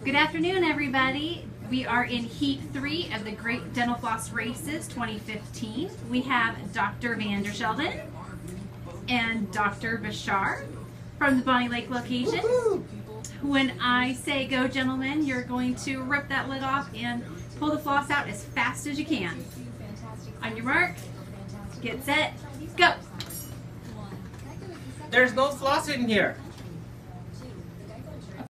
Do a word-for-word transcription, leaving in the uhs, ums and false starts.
Good afternoon, everybody. We are in Heat three of the Great Dental Floss Races twenty fifteen. We have Doctor VanDerschelden and Doctor Bashar from the Bonney Lake location. When I say go, gentlemen, you're going to rip that lid off and pull the floss out as fast as you can. On your mark, get set, go! There's no floss in here.